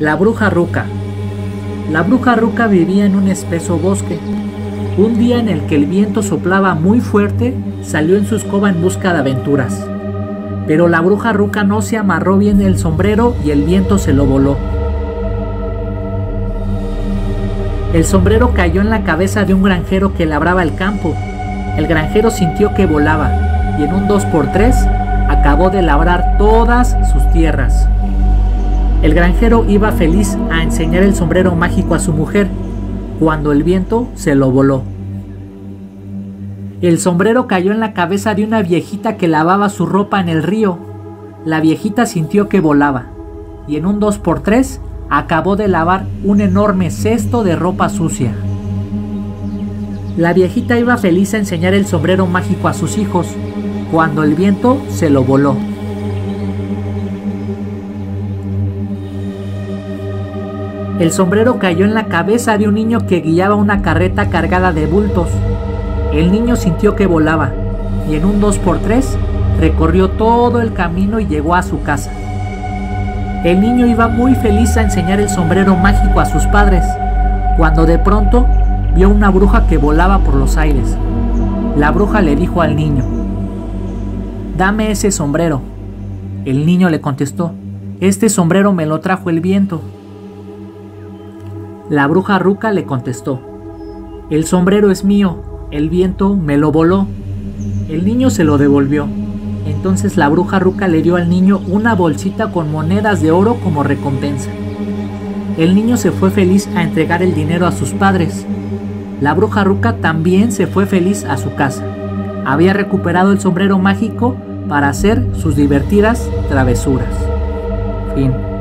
La bruja ruca. La bruja ruca vivía en un espeso bosque. Un día en el que el viento soplaba muy fuerte, salió en su escoba en busca de aventuras. Pero la bruja ruca no se amarró bien el sombrero y el viento se lo voló. El sombrero cayó en la cabeza de un granjero que labraba el campo. El granjero sintió que volaba y en un 2x3 acabó de labrar todas sus tierras. El granjero iba feliz a enseñar el sombrero mágico a su mujer, cuando el viento se lo voló. El sombrero cayó en la cabeza de una viejita que lavaba su ropa en el río. La viejita sintió que volaba, y en un 2x3 acabó de lavar un enorme cesto de ropa sucia. La viejita iba feliz a enseñar el sombrero mágico a sus hijos, cuando el viento se lo voló. El sombrero cayó en la cabeza de un niño que guiaba una carreta cargada de bultos. El niño sintió que volaba, y en un 2x3 recorrió todo el camino y llegó a su casa. El niño iba muy feliz a enseñar el sombrero mágico a sus padres, cuando de pronto vio una bruja que volaba por los aires. La bruja le dijo al niño: «Dame ese sombrero». El niño le contestó: «Este sombrero me lo trajo el viento». La bruja ruca le contestó: «El sombrero es mío, el viento me lo voló». El niño se lo devolvió. Entonces la bruja ruca le dio al niño una bolsita con monedas de oro como recompensa. El niño se fue feliz a entregar el dinero a sus padres. La bruja ruca también se fue feliz a su casa. Había recuperado el sombrero mágico para hacer sus divertidas travesuras. Fin.